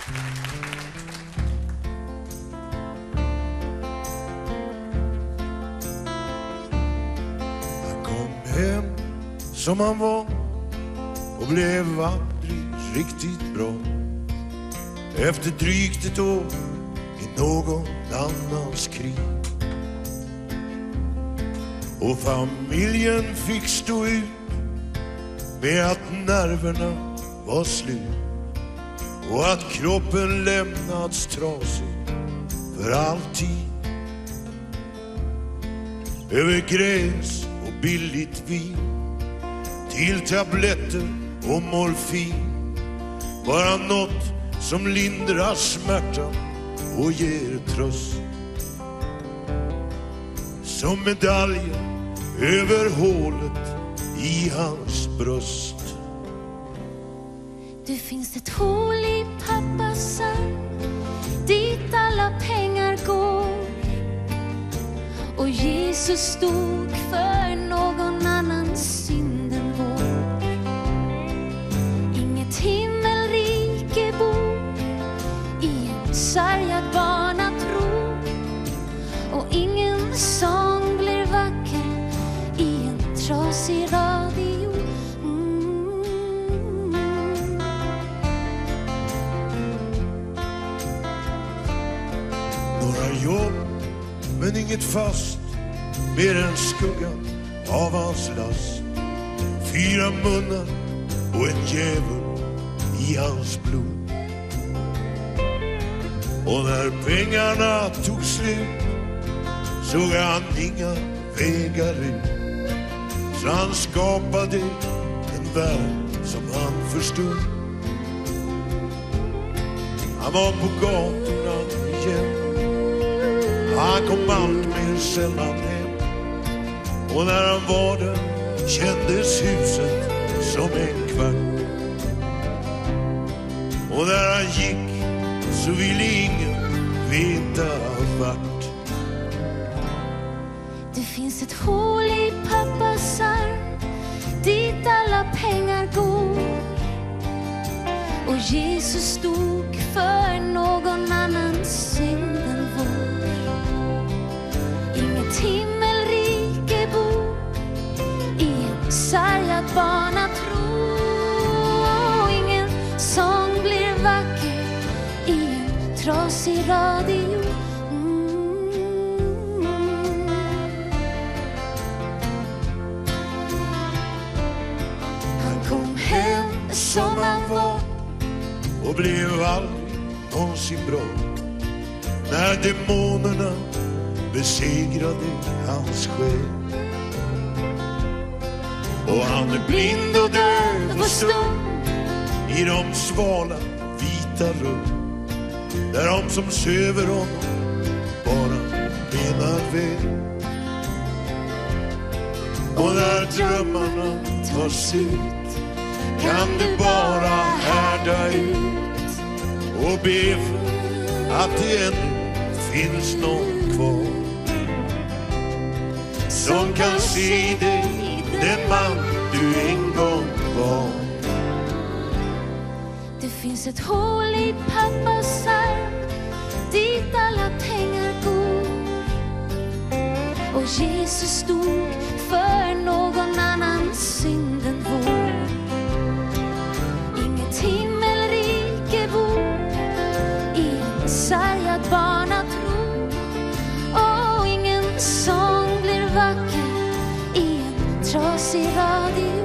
Han kom hem som han var och blev aldrig riktigt bra. Efter drygt ett år i någon annans krig. Och familjen fick stå ut med att nerverna var slut och att kroppen lämnats trasig för alltid. Över gräs och billigt vin till tabletter och morfin, bara något som lindrar smärtan och ger tröst. Som medaljen över hålet i hans bröst. Det finns ett hål i pappas arm dit alla pengar går, och Jesus stod för någon annans synd än vår. Inget himmelrike bor i en sargad barnatro, och ingen sång blir vacker i en trasig radio. Några jobb, men inget fast, mer än skuggan av hans last. 4 munnar och en djävul i hans blod. Och när pengarna tog slut såg han inga vägar ut. Så han skapade en värld som han förstod. Han var på gatorna igen. Han kom allt mer sällan hem. Och när han var där kändes huset som en kvart. Och när han gick så ville ingen veta vart. Det finns ett hål i pappas arm dit alla pengar går, och Jesus stod för någon annans synd än vår. Inget himmelrike bor i en sargad barnatro, och ingen sång blir vacker i en trasig radio. Han kom hem som han var och blev aldrig någonsin bra. När demonerna besegrade hans själ. Och han är blind och döv och stum i de svala vita rum, där de som söver honom bara menar väl. Och när drömmarna tar slut kan du bara härda ut och be för att det ännu finns någon kvar som kan se dig, den man du en gång var. Det finns ett hål i pappas arm dit alla pengar går, och Jesus stod för någon annans synd än vår. Inget himmelrike bor i en sargad barnatro, och ingen sång blir vacker i en trasig radio.